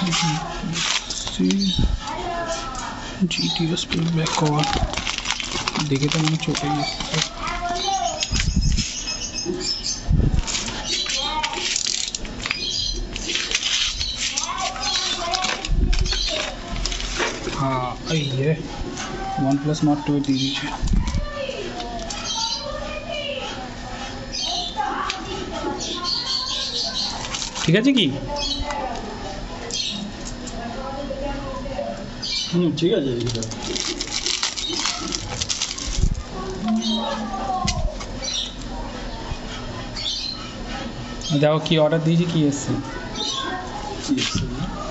GTS पे back cover देखे तो मैंने छोटा ही हाँ ये OnePlus Nord 2 दीदी है। ठीक है जी की ठीक है जी देखो कि ऑर्डर दीजिए कि